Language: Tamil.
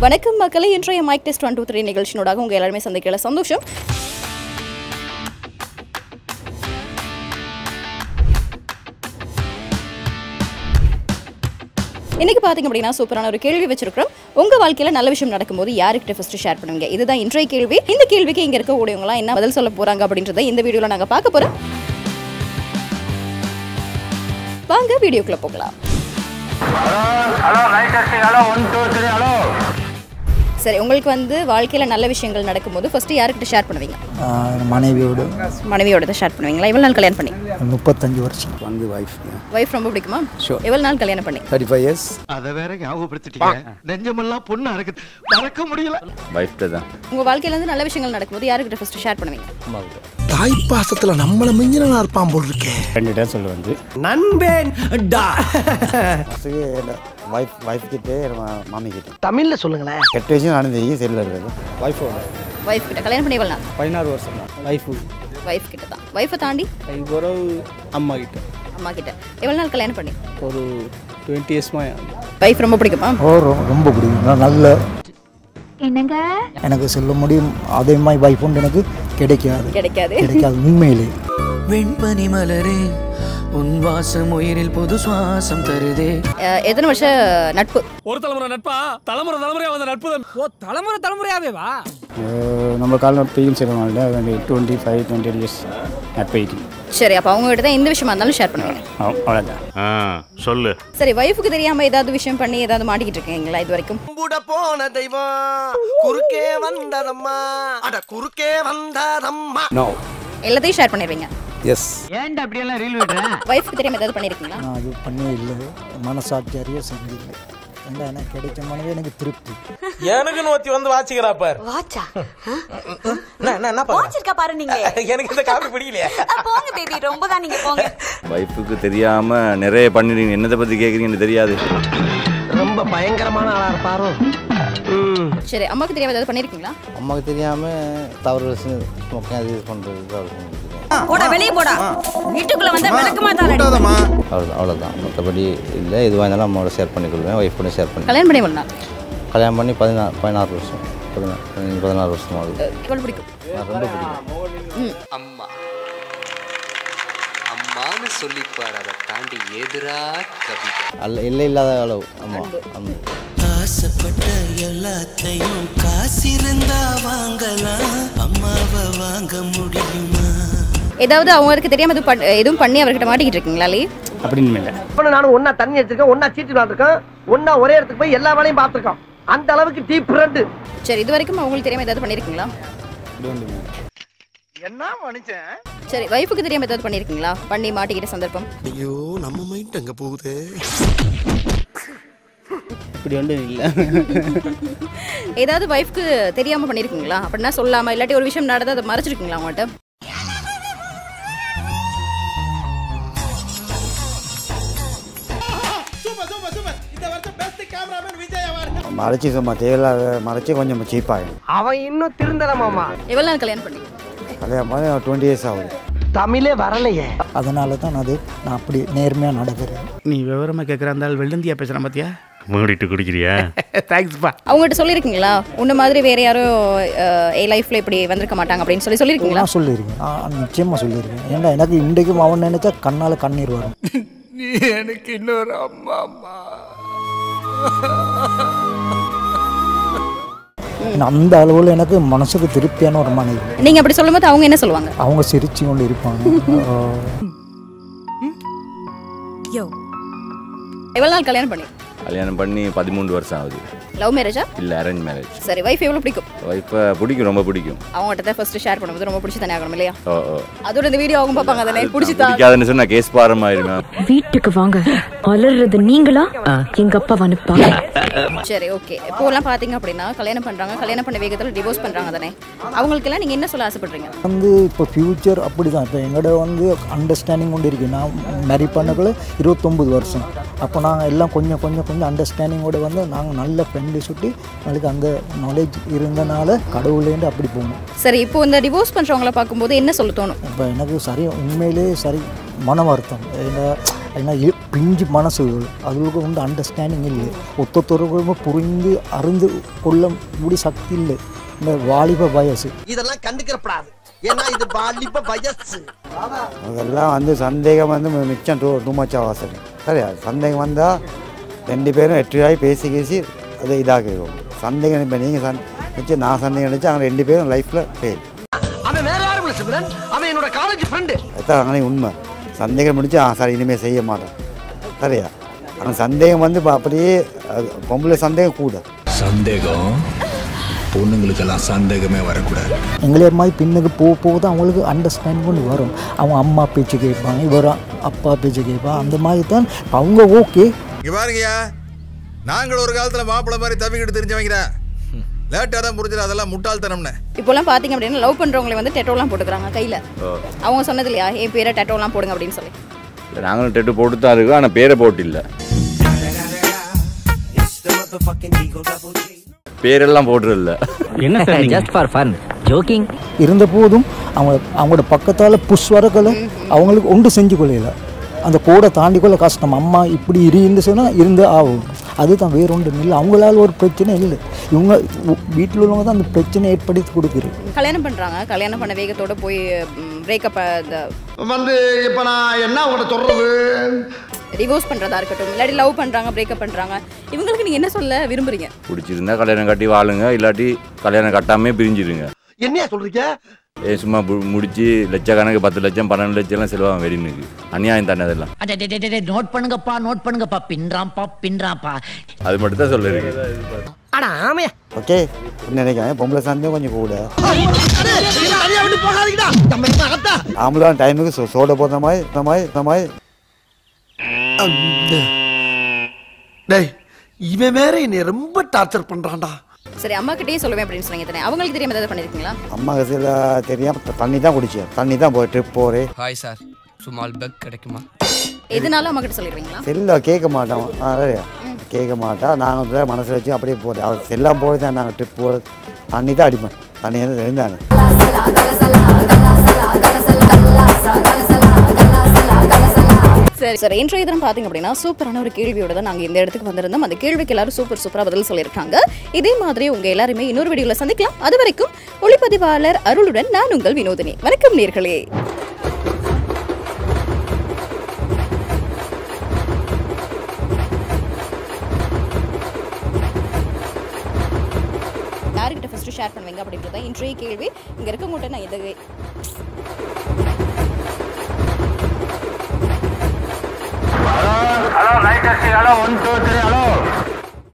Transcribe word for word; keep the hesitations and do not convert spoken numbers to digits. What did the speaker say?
வணக்கம் மக்களே, இன்றைய mic test one two three நிகழ்ச்சியோடாக உங்கள் எல்லாருமே சந்திக்கல சந்தோஷம். இன்னைக்கு பார்த்தீங்க அப்படின்னா சூப்பரான ஒரு கேள்வி வச்சிருக்கிறோம். உங்க வாழ்க்கையில நல்ல விஷயம் நடக்கும்போது யாருக்கிட்ட ஃபர்ஸ்ட் ஷேர் பண்ணுவீங்க? இதுதான் இன்றைய கேள்வி. இந்த கேள்விக்கு இங்க இருக்க கூடியவங்களாம் என்ன பதில் சொல்ல போறாங்க அப்படின்றத இந்த வீடியோல நாங்க பார்க்க போறோம். வாங்க வீடியோக்குள்ள போகலாம். ஹலோ லைக்கர்சி, hello one two three hello. சரி, உங்களுக்கு வந்து வாழ்க்கையில நல்ல விஷயங்கள் நடக்கும்போது ஃபர்ஸ்ட் யாருக்கிட்ட ஷேர் பண்ணுவீங்க? மனைவியோடு. மனைவியோட தான் ஷேர் பண்ணுவீங்களா? எவ்வளவு நாள் கல்யாணம் பண்ணி? முப்பத்தஞ்சு வருஷம் வந்து வைஃப். வைஃப் ரொம்ப பிடிக்குமா? எவ்வளவு நாள் கல்யாணம் பண்ணி? Thirty five years. அத வேற ஞாபகப்படுத்திட்டீங்க. நெஞ்சமெல்லாம் பொண்ணா இருக்கு, மறக்க முடியல. வைஃப்ட்ட தான். உங்க வாழ்க்கையில இருந்து நல்ல விஷயங்கள் நடக்கும்போது யாருக்கிட்ட ஃபர்ஸ்ட் ஷேர் பண்ணுவீங்க? தாய் பாசத்துல நம்மள மிஞ்சினா இருப்பான் போல் இருக்கேன். ரெண்டு டே சொல்ல வந்து நண்பேன் டா. வைஃப் வைஃப் கிட்டே மாமி கிட்ட தமிழ்ல சொல்லுங்களேன். எட்டு வருஷம் நடந்து செல்ல இருக்குது. வைஃபோட வைஃப் கிட்ட கல்யாணம் பண்ணி எவ்வளவு நாள்? பதினாறு வருஷம் தான் வைஃப். வைஃப் கிட்ட தான். வைஃபை தாண்டி ஒரு அம்மா கிட்ட. அம்மா கிட்ட எவ்வளவு நாள் கல்யாணம் பண்ணி? ஒரு டுவெண்ட்டி இயர்ஸ்மா. வைஃப் ரொம்ப பிடிக்குமா? ஓ ரொம்ப பிடிக்கும். நல்ல என்னங்க எனக்கு சொல்ல முடியும், அதே மாதிரி வைஃப் ஒன்று எனக்கு கிடைக்காது கிடைக்காது கிடைக்காது உண்மையிலே. வெண்பனி மலரே உன் வாசம் உயிரில் புது சுவாசம் தருதே. எத்தனை வருஷம் நட்பு? ஒரு தலைமுறை நட்பா, தலைமுறை தலைமுறையா வந்த நட்பு தான். ஓ, தலைமுறை தலைமுறையாவே வா. நம்ம காலம் பெய்யும் செய்வாங்க twenty five twenty eight years நட்பெயிட்டி. சரி, அப்போ அவங்க கிட்ட தான் எந்த விஷயமா இருந்தாலும் ஷேர் பண்ணுவீங்க? அவ்வளோதான். சொல்லு. சரி, வைஃபுக்கு தெரியாம ஏதாவது விஷயம் பண்ணி ஏதாவது மாட்டிக்கிட்டு இருக்கீங்களா இது வரைக்கும்? கும்பிட போன தெய்வம் குறுக்கே வந்ததம்மா, அட குறுக்கே வந்ததம்மா. நோ. எல்லாத்தையும் ஷேர் பண்ணிடுவீங்க? எஸ். ஏன்டா அப்படி எல்லாம் ரீல் விடுற? வைஃப்க்கு தெரியாம ஏதாவது பண்ணிருக்கீங்களா? நான் அது பண்ணவே இல்லை, மனசாட்சியாரியே செஞ்சில்லை. ஏன்னா எனக்கு கிடைச்ச மனவே எனக்கு திருப்தி. எனக்கு நோத்தி வந்து வாச்சிக்கிறா பார். வாச்சா என்ன என்ன வாச்சிருக்கா பாரு நீங்க. எனக்கு இந்த காபி பிடிக்கலையா? போங்க பேபி, ரொம்ப தான் நீங்க போங்க. வைஃபுக்கு தெரியாம நிறைய பண்ணிடுறீங்க. என்னத்தை பத்தி கேட்குறீங்கன்னு தெரியாது. ரொம்ப பயங்கரமான ஆளா இருப்பாரோ. சரி, அம்மாக்கு தெரியாம ஏதாவது பண்ணிருக்கீங்களா? அம்மாவுக்கு தெரியாமல் தவறு ஸ்மோக்கிங் அது யூஸ் பண்ணுறது. போடா வெளிய போடா. வீட்டுக்குள்ள வந்தா விளக்கமா தாளடி. அவ்வளோதான் அவ்வளோதான் மற்றபடி இல்லை. எதுவாக இருந்தாலும் அம்மாவோட ஷேர் பண்ணிக்கொள்வேன், ஒய்ஃப் கூட ஷேர் பண்ணி. கல்யாணம் பண்ணி எவ்வளவு நாள்? கல்யாணம் பண்ணி பதினாறு பதினாறு வருஷம் பதினாறு பதினாறு வருஷம் ஆகுது. எவ்வளவு பிடிக்கும்? ரொம்ப பிடிக்கும். அம்மா அம்மான்னு சொல்லிப்பார், அதை தாண்டி எதிரா கவிதை. அல்ல இல்லை இல்லாத அளவு. அம்மா அம்மா ஆசைப்பட்ட எல்லாத்தையும் காசிருந்தா வாங்கலாம், அம்மாவை வாங்க முடியுமா? ஏதாவது அவங்களுக்கு தெரியாம எதுவும் பண்ண- எதுவும் பண்ணி அவர்கிட்ட மாட்டிக்கிட்டு இருக்கீங்களா? அப்படின்னு இல்லை. நானும் ஒன்னா தண்ணி வச்சிருக்கேன், ஒன்னா சீட்டு விளாண்டுருக்கேன், ஒன்னா ஒரே இடத்துக்கு போய் எல்லா வேலையும் பார்த்துருக்கோம். அந்த அளவுக்கு டீப் ஃப்ரெண்ட். சரி, இது வரைக்கும் அவங்களுக்கு தெரியாம ஏதாவது பண்ணிருக்கீங்களா? என்ன மனுஷன்? சரி, வைஃபுக்கு தெரியாம ஏதாவது பண்ணிருக்கீங்களா? பண்ணி மாட்டிக்கிட்ட சந்தர்ப்பம்? ஐயோ, நம்ம மைண்ட் அங்க போகுது. இப்படி ஒன்றும் இல்லை. ஏதாவது வைஃப்க்கு தெரியாம பண்ணிருக்கீங்களா? அப்படின்னா சொல்லாம இல்லாட்டி ஒரு விஷயம் நடந்தா அதை மறைச்சிருக்கீங்களா அவங்கள்ட்ட? மறைச்சி சும்மா தேவையில்லாத மறைச்சி கொஞ்சம் சீப்பாகும். அவன் இன்னும் திருந்தல மாமா. எவ்வளவு நாள் கல்யாணம் பண்ணி? கல்யாணம் பண்ணி டுவெண்ட்டி இயர்ஸ் ஆகுது. தமிழே வரலையே. அதனால தான் அது நான் அப்படி நேர்மையாக நடக்கிறேன். நீ விவரமா கேட்குற அந்த வெள்ளந்தியா பேசுகிறேன் பார்த்தியா? மூடிட்டு குடிக்கிறியா? தேங்க்ஸ்ப்பா. அவங்ககிட்ட சொல்லியிருக்கீங்களா உன்ன மாதிரி வேற யாரும் ஏ லைஃப்ல இப்படி வந்திருக்க மாட்டாங்க அப்படின்னு சொல்லி சொல்லியிருக்கீங்களா? நான் சொல்லியிருக்கேன், நான் நிச்சயமாக சொல்லியிருக்கேன். ஏன்னா எனக்கு இன்றைக்கும் அவன் நினைச்சா கண்ணால் கண்ணீர் வரும். நீ எனக்கு இன்னொரு அம்மா அம்மா. அந்த அளவில் எனக்கு மனசுக்கு திருப்தியான ஒரு மனைவி. நீங்க அப்படி சொல்லும்போது அவங்க என்ன சொல்லுவாங்க? அவங்க சிரிச்சு கொண்டு இருப்பாங்க. எவ்வளவு நாள் கல்யாணம் பண்ணி? கல்யாணம் பண்ணி பதிமூன்று வருஷம் ஆகுது. லவ் மேரேஜா இல்லை, அரேஞ்ச் மேரேஜ். சரி, வைஃப் எவ்வளவு பிடிக்கும்? வைஃபை பிடிக்கும், ரொம்ப பிடிக்கும். அவங்ககிட்ட தான் ஃபர்ஸ்ட் ஷேர் பண்ணும்போது ரொம்ப பிடிச்சி தானே ஆகணும் இல்லையா? ஓ ஓ. அதோட இந்த வீடியோ அவங்க பார்ப்பாங்க தானே, பிடிச்சி தான். பிடிக்காதுன்னு சொன்னா கேஸ் பாரம் ஆயிருவேன். வீட்டுக்கு வாங்க. அலறது நீங்களா எங்க அப்பா அனுப்பாங்க. சரி, ஓகே. இப்போ எல்லாம் பாத்தீங்க அப்படின்னா கல்யாணம் பண்றாங்க, கல்யாணம் பண்ண வேகத்துல டிவோர்ஸ் பண்றாங்க தானே. அவங்களுக்கு எல்லாம் நீங்க என்ன சொல்ல ஆசைப்படுறீங்க? வந்து இப்போ ஃப்யூச்சர் அப்படி தான். இப்போ எங்களோட வந்து அண்டர்ஸ்டாண்டிங் கொண்டு இருக்கு. நான் மேரி பண்ணக்குள்ள இருபத்தொம்பது வருஷம். அப்போ நாங்கள் எல்லாம் கொஞ்சம் கொஞ்சம் கொஞ்சம் அண்டர்ஸ்டாண்டிங்கோடு வந்து நாங்கள் நல்ல ஃப்ரெண்டு சுட்டி நாளைக்கு அந்த நாலேஜ் இருந்தனால கடவுளேண்டு அப்படி போகணும். சரி, இப்போ இந்த டிவோர்ஸ் பண்ணுறவங்கள பார்க்கும்போது என்ன சொல்ல தோணும்? இப்போ எனக்கு சரி உண்மையிலே சரி மன வருத்தம். இந்த ஏன்னா பிஞ்சு மனசு அதுகளுக்கு வந்து அண்டர்ஸ்டாண்டிங் இல்லை, ஒத்தொத்தொருக்கும் புரிந்து அறிந்து கொள்ள முடி சக்தி இல்லை. இந்த வாலிப வயசு இதெல்லாம் கண்டுக்கிறப்படாது, ஏன்னா இது வாலிப வயசு. அதெல்லாம் வந்து சந்தேகம் வந்து மிச்சம் டூ டூ மச் அவசரம். சரியா, சந்தேகம் வந்தால் ரெண்டு பேரும் வெற்றியாகி பேசி பேசி அதை இதாகிடுவோம். சந்தேகம் இப்போ நீங்கள் சந் மிச்சம் நான் சந்தேகம் நினச்சி அவங்க ரெண்டு பேரும் லைஃப்பில் ஃபெயில். அவன் வேற யாரும் இல்லை சிம்ரன், அவன் என்னோட காலேஜ் ஃப்ரெண்டு. அதுதான் அங்கே உண்மை. சந்தேகம் முடிச்சு ஆ சார் இனிமேல் செய்ய மாட்டேன். சரியா, ஆனால் சந்தேகம் வந்து இப்போ அப்படியே பொம்பளை சந்தேகம் கூட. சந்தேகம் பொண்ணுங்களுக்கெல்லாம் சந்தேகமே வரக்கூடாது. எங்களே மாதிரி பின்னுக்கு போக போக தான் அவங்களுக்கு அண்டர்ஸ்டாண்டிங் கொண்டு வரும். அவங்க அம்மா பேச்சு கேட்பாங்க, இவர் அப்பா பேச்சு கேட்பாங்க. அந்த மாதிரி தான் அவங்க ஓகே. இங்கே பாருங்கய்யா, நாங்கள் ஒரு காலத்தில் மாப்பிள்ளை மாதிரி தவிக்கிட்டு தெரிஞ்சவங்க லேட்டாக தான் புரிஞ்சிடும். அதெல்லாம் முட்டாள்தனம்னு. இப்போலாம் பார்த்தீங்க அப்படின்னா லவ் பண்ணுறவங்களை வந்து டெட்டோலாம் போட்டுக்கிறாங்க கையில். அவங்க சொன்னது இல்லையா, என் பேரை டெட்டோலாம் போடுங்க அப்படின்னு சொல்லி. நாங்களும் டெட்டு போட்டு தான் இருக்கோம், ஆனால் பேரை போட்டு இல்லை. பேரெல்லாம் போட்டுருல. என்ன sir just for fun joking இருந்த போதும் அவங்க அவங்களோட பக்கத்தால் புஷ் வரக்கலை, அவங்களுக்கு ஒன்று செஞ்சு கொள்ளையில அந்த கோடை தாண்டி கொள்ள கஷ்டம். அம்மா இப்படி இருந்து சொன்னால் இருந்து ஆகும். அதுதான் வேற ஒன்று இல்லை. அவங்களால ஒரு பிரச்சனை இல்லை, இவங்க வீட்டில் உள்ளவங்க தான் அந்த பிரச்சனை ஏற்படுத்தி கொடுக்குறது. கல்யாணம் பண்ணுறாங்க, கல்யாணம் பண்ண வேகத்தோடு போய் பிரேக்கப் வந்து இப்போ நான் என்ன உங்கள்கிட்ட சொல்றது, டிவோர்ஸ் பண்ணுறதா இருக்கட்டும், இல்லாட்டி லவ் பண்ணுறாங்க பிரேக்கப் பண்ணுறாங்க, இவங்களுக்கு நீங்கள் என்ன சொல்ல விரும்புறீங்க? பிடிச்சிருந்தா கல்யாணம் கட்டி வாழுங்க, இல்லாட்டி கல்யாணம் கட்டாமே பிரிஞ்சிருங்க. என்ன சொல்றீங்க? ஏ சும்மா முடிச்சு லட்சக்கணக்கு பத்து லட்சம் பன்னெண்டு லட்சம் எல்லாம் செலவாகும் வெடினுக்கு. அநியாயம் தானே அதெல்லாம். நோட் பண்ணுங்கப்பா நோட் பண்ணுங்கப்பா பின்றாம்பா பின்றாம்பா அது மட்டும் தான் சொல்லிருக்கு. ஓகே நினைக்கிறேன் பொம்பளை சந்தேகம் கொஞ்சம் கூட. ஆம்பளை டைமுக்கு சோட போடுற மாதிரி இந்த மாதிரி இந்த மாதிரி. டேய் இவன் வேற என்னை ரொம்ப டார்ச்சர் பண்றான்டா. சரி, அம்மா கிட்டே சொல்லுவேன் அப்படின்னு சொன்னீங்க தானே, அவங்களுக்கு தெரியாம ஏதாவது பண்ணிருக்கீங்களா? அம்மா கசில தெரியாம தண்ணி தான் குடிச்சேன், தண்ணி தான் போய் ட்ரிப் போறேன். ஹாய் சார், சுமால் பெக் கிடைக்குமா? எதனால அம்மா கிட்ட சொல்லிடுவீங்களா? செல்ல கேட்க மாட்டோம், கேட்க மாட்டா. நாங்கள் மனசில் வச்சு அப்படியே போகிறேன். அவர் செல்லாம் போய் தான் நாங்கள் ட்ரிப் போகிறது. தண்ணி தான் அடிப்பேன், தண்ணி வந்து தெரிந்தாங்க. சரி சார், இன்றைய தினம் பார்த்தீங்க அப்படின்னா சூப்பரான ஒரு கேள்வியோட தான் நாங்கள் இந்த இடத்துக்கு வந்திருந்தோம். அந்த கேள்விக்கு எல்லாரும் சூப்பர் சூப்பராக பதில் சொல்லியிருக்காங்க. இதே மாதிரி உங்கள் எல்லாருமே இன்னொரு வீடியோவில் சந்திக்கலாம். அது வரைக்கும் ஒளிப்பதிவாளர் அருளுடன் நான் உங்கள் வினோதினி. வணக்கம் நேர்களே. யாருக்கிட்ட ஃபர்ஸ்ட் ஷேர் பண்ணுவீங்க அப்படின்றத இன்றைய கேள்வி. இங்கே இருக்கவங்கள்ட்ட நான் எது hello night hello one two three hello